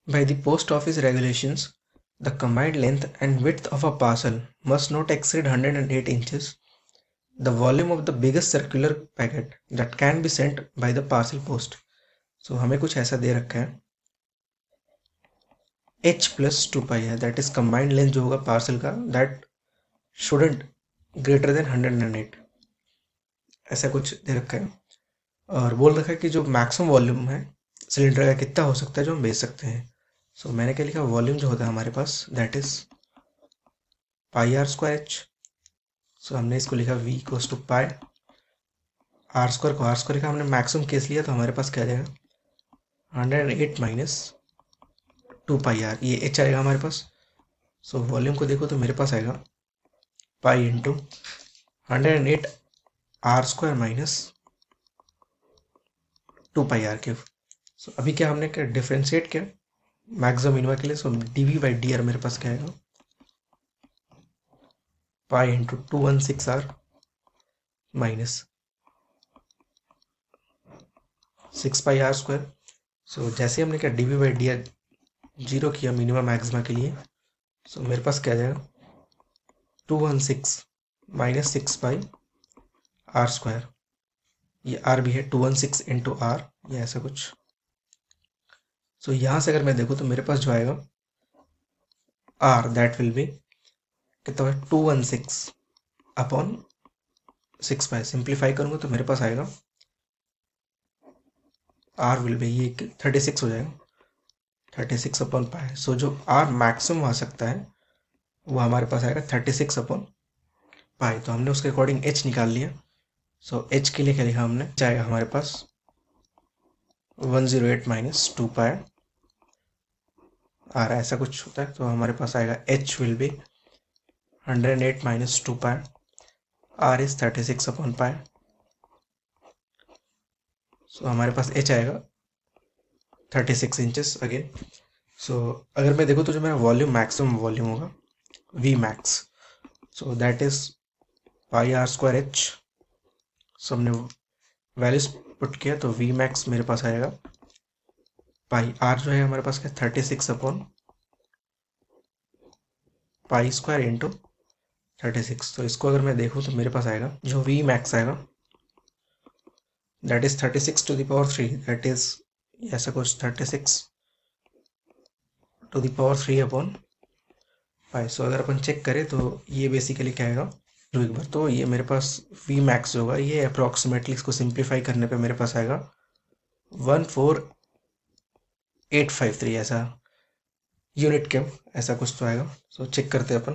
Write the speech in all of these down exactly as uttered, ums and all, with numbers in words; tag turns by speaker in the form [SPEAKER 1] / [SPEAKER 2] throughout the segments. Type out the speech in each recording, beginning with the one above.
[SPEAKER 1] By the post office regulations, the combined length and width of a parcel must not exceed one hundred eight inches. The volume of the biggest circular packet that can be sent by the parcel post. So हमें कुछ ऐसा दे रखा है h plus to पाई है, that is combined length जो होगा parcel का, that shouldn't greater than one hundred eight, ऐसा कुछ दे रखा है। और बोल रखा है कि जो मैक्सिमम वॉल्यूम है सिलेंडर का कितना हो सकता है जो हम बेच सकते हैं। सो so, मैंने क्या लिखा, वॉल्यूम जो होता है हमारे पास that is pi r square h. So हमने इसको लिखा v equals to pi r square को आर स्क्वायर लिखा, हमने मैक्सिमम केस लिया तो हमारे पास क्या जाएगा one hundred eight minus two pi r, ये h आएगा हमारे पास। सो so, वॉल्यूम को देखो तो मेरे पास आएगा pi into hundred eight r square minus two pi r cube. So अभी क्या हमने क्या डिफ्रेंशिएट किया मैक्सिमम मिनिमा के लिए। So d v by d r मेरे पास क्या आएगा pi into two one six r minus six pi r square. So जैसे हमने क्या d v by d r zero किया मिनिमा मैक्सिमा के लिए, सो so, मेरे पास क्या जाएगा two one six minus six pi r square, ये आर भी है two one six into r, ये ऐसा कुछ। सो so, यहाँ से अगर मैं देखूँ तो मेरे पास जो आएगा आर दैट विल बी कितना है two one six upon six pi. Simplify करूँगा तो मेरे पास आएगा आर विल बी ये थर्टी सिक्स हो जाएगा, thirty six upon pi. So जो आर मैक्सिमम आ सकता है वो हमारे पास आएगा थर्टी सिक्स अपॉन पाई। तो हमने उसके अकॉर्डिंग एच निकाल लिया। सो so, एच के लिए क्या लिखा हमने, जाएगा हमारे पास one zero eight minus two pi r, ऐसा कुछ होता है। तो हमारे पास आएगा h will be hundred eight minus two pi r is thirty six upon pi. So हमारे पास एच आएगा thirty six inches again. So अगर मैं देखूँ तो जो मेरा वॉल्यूम मैक्सिमम वॉल्यूम होगा v max, so that is pi r square h. So हमने वैल्यूज पुट किया तो वी मैक्स मेरे पास आएगा पाई आर जो है हमारे पास क्या thirty six upon pi square into thirty six. तो इसको अगर मैं देखूँ तो मेरे पास आएगा जो वी मैक्स आएगा that is thirty six to the power three, that is ऐसा कुछ thirty six to the power three upon pi. So अगर अपन चेक करें तो ये बेसिकली क्या आएगा एक बार तो ये मेरे पास वी मैक्स होगा, ये अप्रॉक्सीमेटली इसको सिंप्लीफाई करने पे मेरे पास आएगा one four eight five three ऐसा यूनिट केम, ऐसा कुछ तो आएगा। सो चेक करते हैं अपन।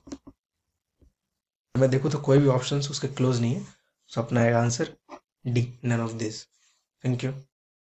[SPEAKER 1] मैं देखूँ तो कोई भी ऑप्शन उसके क्लोज नहीं है। सो अपना आएगा answer D, none of this. Thank you.